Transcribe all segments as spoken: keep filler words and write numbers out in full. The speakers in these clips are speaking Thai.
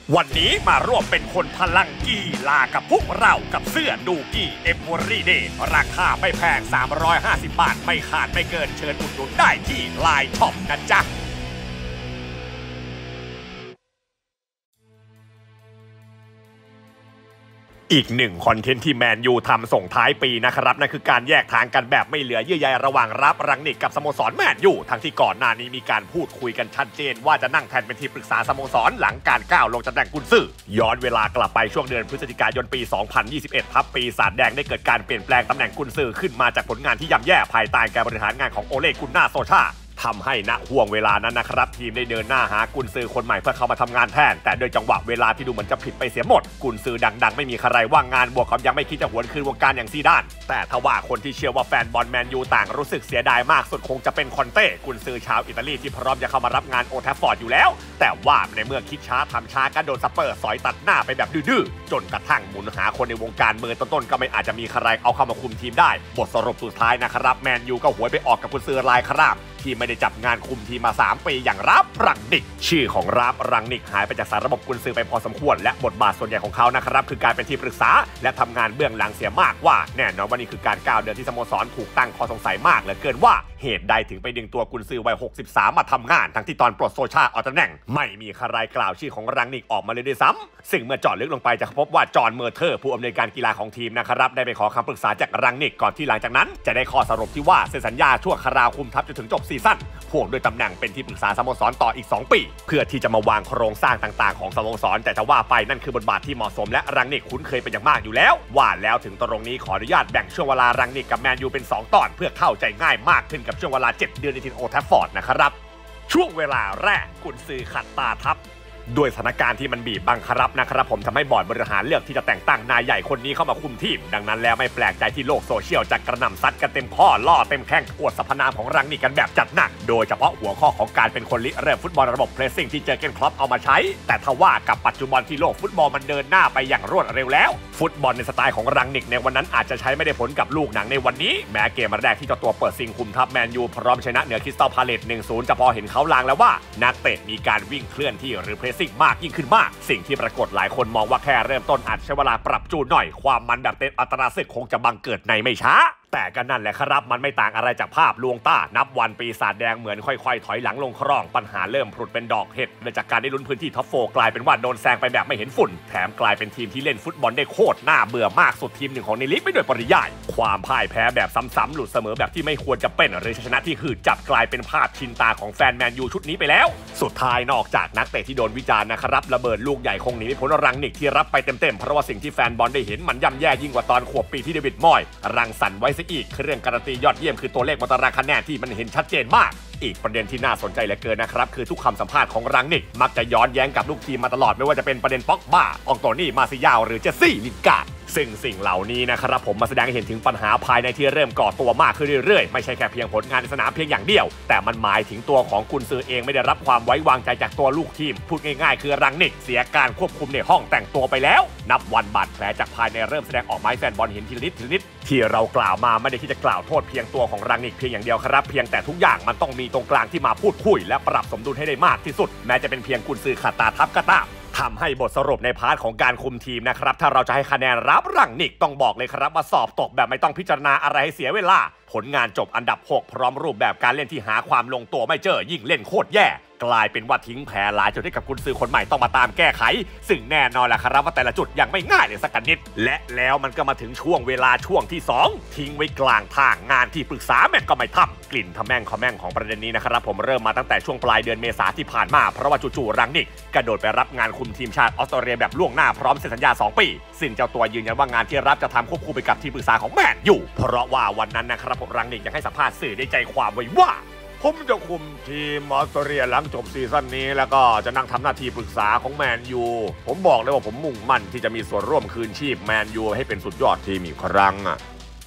วันนี้มาร่วมเป็นคนพลังกีฬากับพวกเรากับเสื้อดูกี้เอเวอรี่เดย์ราคาไม่แพงสามร้อยห้าสิบบาทไม่ขาดไม่เกินเชิญอุดหนุนได้ที่ไลน์ช็อปนะจ๊ะอีกหนึ่งคอนเทนต์ที่แมนยูทำส่งท้ายปีนะครับนั่นคือการแยกทางกันแบบไม่เหลือเยื่อใยระหว่างรับรังนิกกับสโมสรแมนยูทั้งที่ก่อนหน้านี้มีการพูดคุยกันชัดเจนว่าจะนั่งแทนเป็นที่ปรึกษาสโมสรหลังการก้าวลงตำแหน่งกุนซือย้อนเวลากลับไปช่วงเดือนพฤศจิกายนปี สองพันยี่สิบเอ็ด ทัพปีศาจแดงได้เกิดการเปลี่ยนแปลงตำแหน่งกุนซือขึ้นมาจากผลงานที่ย่ำแย่ภายใต้การบริหารงานของโอเลกุนนาโซชาทำให้ณห่วงเวลานั้นนะครับทีมได้เดินหน้าหากุนซือคนใหม่เพื่อเข้ามาทำงานแทนแต่โดยจังหวะเวลาที่ดูเหมือนจะผิดไปเสียหมดกุนซือดังๆไม่มีใครว่างงานบวกกับยังไม่คิดจะหวนคืนวงการอย่างซีดานแต่ทว่าคนที่เชื่อว่าแฟนบอลแมนยูต่างรู้สึกเสียดายมากสุดคงจะเป็นคอนเต้กุนซือชาวอิตาลีที่พร้อมจะเข้ามารับงานโอแทฟฟอร์ดอยู่แล้วแต่ว่าในเมื่อคิดช้าทำช้าก็โดนสเปอร์สอยตัดหน้าไปแบบดื้อๆจนกระทั่งหมุนหาคนในวงการเมืองต้นๆก็ไม่อาจจะมีใครเอาเข้ามาคุมทีมได้บทสรุปสุดท้ายนะครับแมนยูก็หวยไปออกกับกุนซือรายคราบที่ไม่ได้จับงานคุมทีมมาสามปีอย่างรับรังนิกชื่อของรับรังนิกหายไปจากสารระบบกุนซือไปพอสมควรและบทบาทส่วนใหญ่ของเขานะครับคือการเป็นที่ปรึกษาและทำงานเบื้องหลังเสียมากว่าแน่นอนว่านี่คือการก้าวเดินที่สโมสรถูกตั้งข้อสงสัยมากเหลือเกินว่าเหตุใดถึงไปดึงตัวกุนซือวัยหกสิบสามมาทำงานทั้งที่ตอนปลดโซชาออกตำแหน่งไม่มีใครกล่าวชื่อของรังนิกออกมาเลยด้วยซ้ำซึ่งเมื่อเจาะลึกลงไปจะพบว่าจอห์นเมอร์เทอร์ผู้อำนวยการกีฬาของทีมนะครับได้ไปขอคำปรึกษาจากรังนิกก่อนที่หลังจากนั้นจะได้ข้อสรุปที่ว่าเซ็นสัญญาชั่วคราวคุมทัพจนถึงจบซีซั่นพ่วงด้วยตำแหน่งเป็นที่ปรึกษาสโมสรต่ออีกสองปีเพื่อที่จะมาวางโครงสร้างต่างๆของสโมสรแต่จะว่าไปนั่นคือบทบาทที่เหมาะสมและรังนิกคุ้นเคยเป็นอย่างมากอยู่แล้วว่าแล้วถึงตรงนี้ขออนุญาตแบ่งช่วงเวลารังนิกกับแมนยูเป็นสองตอนเพื่อเข้าใจง่ายมากขึ้นกับช่วงเวลาเจ็ดเดือนในทีมโอแทฟฟอร์ดนะครับช่วงเวลาแรกกุนซือขัดตาทัพด้วยสถานการณ์ที่มันบีบบังคับนะครับผมทำให้บอร์ดบริหารเลือกที่จะแต่งตั้งนายใหญ่คนนี้เข้ามาคุมทีมดังนั้นแล้วไม่แปลกใจที่โลกโซเชียลจะกระหน่ำซัดกันเต็มข้อล่อเต็มแข้งอวดสรรพนามของรังนิกกันแบบจัดหนักโดยเฉพาะหัวข้อของการเป็นคนริเริ่มฟุตบอลระบบเพรสซิ่งที่เจอเกนคล็อปเอามาใช้แต่ทว่ากับปัจจุบันที่โลกฟุตบอลมันเดินหน้าไปอย่างรวดเร็วแล้วฟุตบอลในสไตล์ของรังนิกในวันนั้นอาจจะใช้ไม่ได้ผลกับลูกหนังในวันนี้แม้เกมแรกที่เจ้าตัวเปิดซิงคุมทัพแมนยูพร้อมชนะเหนือคริสตัลพาเลซ หนึ่งศูนย์ จะพอเห็นเขาลางแล้วว่านักเตะมีการวิ่งเคลื่อนที่หรือเพรสซิ่งมากยิ่งขึ้นมากสิ่งที่ปรากฏหลายคนมองว่าแค่เริ่มต้นอาจใช้เวลาปรับจูนหน่อยความมันแบบเต็มอัตราศึกคงจะบังเกิดในไม่ช้าแต่ก็นั่นแหละครับมันไม่ต่างอะไรจากภาพลวงตานับวันปีศาจแดงเหมือนค่อยๆถอยหลังลงคลองปัญหาเริ่มผุดเป็นดอกเห็ดเนื่องจากการได้ลุ้นพื้นที่ท็อปโฟร์กลายเป็นว่าโดนแซงไปแบบไม่เห็นฝุ่นแถมกลายเป็นทีมที่เล่นฟุตบอลได้โคตรน่าเบื่อมากสุดทีมหนึ่งของในลีกไปโดยปริยายความพ่ายแพ้แบบซ้ำๆหลุดเสมอแบบที่ไม่ควรจะเป็นหรือชนะที่หืดจับกลายเป็นภาพชินตาของแฟนแมนยูชุดนี้ไปแล้วสุดท้ายนอกจากนักเตะที่โดนวิจารณ์นะครับระเบิดลูกใหญ่คงหนีไม่พ้นรังนิกที่รับไปเต็มๆเพราะว่าสิ่งที่แฟนบอลได้เห็นมันย่ำแย่ยิ่งกว่าตอนขวบปีที่เดวิดมอยรังสรรค์ไว้ซะอีกเรื่องการันตียอดเยี่ยมคือตัวเลขบนตารางคะแนนที่มันเห็นชัดเจนมากอีกประเด็นที่น่าสนใจเหลือเกินนะครับคือทุกคำสัมภาษณ์ของรังนิกมักจะย้อนแย้งกับลูกทีมมาตลอดไม่ว่าจะเป็นประเด็นป็อกบ้าอองโตนี่มาซิยาวหรือเจสซี่ลินการ์ดซึ่งสิ่งเหล่านี้นะครับผมมาแสดงให้เห็นถึงปัญหาภายในที่เริ่มก่อตัวมากขึ้นเรื่อยๆไม่ใช่แค่เพียงผลงานในสนามเพียงอย่างเดียวแต่มันหมายถึงตัวของกุนซือเองไม่ได้รับความไว้วางใจจากตัวลูกทีมพูดง่ายๆคือรังนิกเสียการควบคุมในห้องแต่งตัวไปแล้วนับวันบาดแผลจากภายในเริ่มแสดงออกมาให้แฟนบอลเห็นทีละนิดทีละนิดที่เรากล่าวมาไม่ได้ที่จะกล่าวโทษเพียงตัวของรังนิกเพียงอย่างเดียวครับเพียงแต่ทุกอย่างมันต้องมีตรงกลางที่มาพูดคุยและปรับสมดุลให้ได้มากที่สุดแม้จะเป็นเพียงกุนซือขัดตาทัพก็ตามทำให้บทสรุปในพาร์ทของการคุมทีมนะครับถ้าเราจะให้คะแนนรับรังนิกต้องบอกเลยครับว่าสอบตกแบบไม่ต้องพิจารณาอะไรให้เสียเวลาผลงานจบอันดับหกพร้อมรูปแบบการเล่นที่หาความลงตัวไม่เจอยิ่งเล่นโคตรแย่กลายเป็นว่าทิ้งแผลหลายจุดให้กับกุนซือคนใหม่ต้องมาตามแก้ไขซึ่งแน่นอนแหละครับว่าแต่ละจุดยังไม่ง่ายเลยสักนิดและแล้วมันก็มาถึงช่วงเวลาช่วงที่สองทิ้งไว้กลางทางงานที่ปรึกษาแม่งก็ไม่ทำกลิ่นทะแม่งขอแม่งของประเด็นนี้นะครับผมเริ่มมาตั้งแต่ช่วงปลายเดือนเมษาที่ผ่านมาเพราะว่าจู่ๆรังนิกกระโดดไปรับงานคุมทีมชาติออสเตรเลียแบบล่วงหน้าพร้อมเซ็นสัญญาสองปีซึ่งเจ้าตัวยืนยันว่างานที่รับจะทำควบคู่ไปกับที่ปรึกษาของแมนยูเพราะว่าวันนั้นนะครับผมรังนิกยังให้สัมภาษณ์สื่อได้ใจความไว้ว่าผมจะคุมทีมออสเตรเลียหลังจบซีซั่นนี้แล้วก็จะนั่งทำหน้าที่ปรึกษาของแมนยูผมบอกเลยว่าผมมุ่งมั่นที่จะมีส่วนร่วมคืนชีพแมนยูให้เป็นสุดยอดทีมอีกครั้งอ่ะ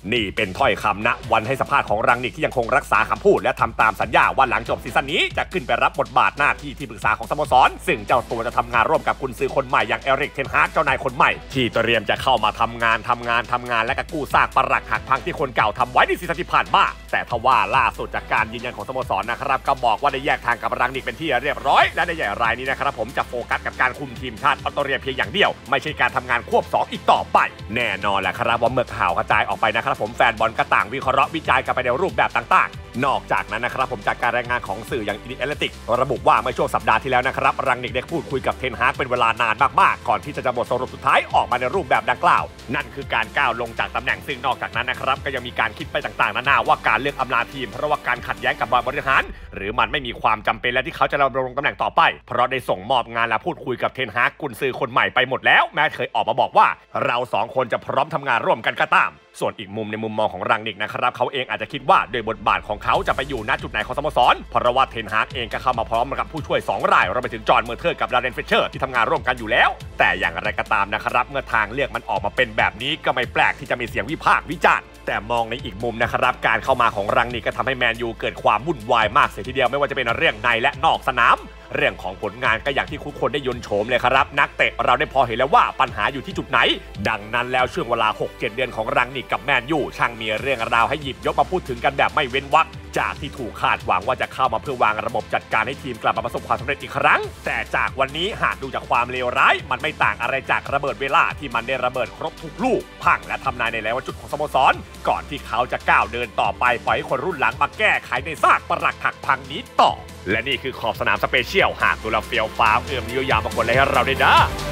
นี่เป็นถ้อยคำณวันให้สัมภาษณ์ของรังนิกที่ยังคงรักษาคำพูดและทำตามสัญญาว่าหลังจบซีซั่นนี้จะขึ้นไปรับบทบาทหน้าที่ที่ปรึกษาของสโมสรซึ่งเจ้าตัวจะทำงานร่วมกับกุนซือคนใหม่อย่างเอริกเทนฮากเจ้านายคนใหม่ที่เตรียมจะเข้ามาทำงานทำงานทำงานและก็กู้ซากปรักหักพังที่คนเก่าทำไว้ในซีซั่นที่ผ่านมาแต่ทว่าล่าสุดจากการยืนยันของสโมสรนะครับก็บอกว่าได้แยกทางกับรังนิกเป็นที่เรียบร้อยและในใหญ่รายนี้นะครับผมจะโฟกัสกับการคุมทีมชาติออสเตรเลียเพียงอย่างเดียวไม่ใช่การทำงานควบสองอีกต่อไปแน่นอนแหละครับว่าเมื่อข่าวกระจายออกไปนะครับผมแฟนบอลก็ต่างวิเคราะห์วิจัยกันไปในรูปแบบต่างๆนอกจากนั้นนะครับผมจากการรายงานของสื่ออย่างอินเอเลติกระบุว่าเมื่อช่วงสัปดาห์ที่แล้วนะครับรังนิกได้พูดคุยกับเทนฮากเป็นเวลานานมากๆก่อนที่จะจะบทสรุปสุดท้ายออกมาในรูปแบบดังกล่าวนั่นคือการก้าวลงจากตำแหน่งซึ่งนอกจากนั้นนะครับก็ยังมีการคิดไปต่างๆนานาว่าการเลือกอำลาทีมเพราะว่าการขัดแย้งกับบริหารหรือมันไม่มีความจำเป็นและที่เขาจะดำรงตำแหน่งต่อไปเพราะได้ส่งมอบงานและพูดคุยกับเทนฮากกุนซือคนใหม่ไปหมดแล้วแม้เคยออกมาบอกว่าเราสองคนจะพร้อมทำงานร่วมกันก็ตามส่วนอีกมุมในมุมมองของรังนิกนะครับเขาเองอาจจะคิดว่าโดยบทบาทของเขาจะไปอยู่ณจุดไหนของสโมสรเพราะว่าเทนฮากเองก็เข้ามาพร้อมกับผู้ช่วยสองรายรวมไปถึงจอห์นเมอร์เทอร์กับดาเรนเฟเชอร์ที่ทำงานร่วมกันอยู่แล้วแต่อย่างไรก็ตามนะครับเมื่อทางเลือกมันออกมาเป็นแบบนี้ก็ไม่แปลกที่จะมีเสียงวิพากษ์วิจารณ์แต่มองในอีกมุมนะครับการเข้ามาของรังนิกก็ทำให้แมนยูเกิดความวุ่นวายมากเสียทีเดียวไม่ว่าจะเป็นเรื่องในและนอกสนามเรื่องของผลงานก็อย่างที่ทุกคนได้ยนต์โฉมเลยครับนักเตะเราได้พอเห็นแล้วว่าปัญหาอยู่ที่จุดไหนดังนั้นแล้วช่วงเวลา หกเจ็ด เดือนของรังนิกกับแมนยูช่างมีเรื่องราวให้หยิบยกมาพูดถึงกันแบบไม่เว้นวรรคจากที่ถูกคาดหวังว่าจะเข้ามาเพื่อวางระบบจัดการให้ทีมกลับมาประสบความสำเร็จอีกครั้งแต่จากวันนี้หากดูจากความเลวร้ายมันไม่ต่างอะไรจากระเบิดเวลาที่มันได้ระเบิดครบทุกลูกพังและทำนายในแล้วว่าจุดของสโมสรก่อนที่เขาจะก้าวเดินต่อไปปล่อยให้คนรุ่นหลังมาแก้ไขในซากปรักหักพังนี้ต่อและนี่คือขอบสนามสเปเชียลหากดูแลเฟียวฟ้าวเอื้อมนิ้วยาวมากกว่าเลยให้เราได้นะ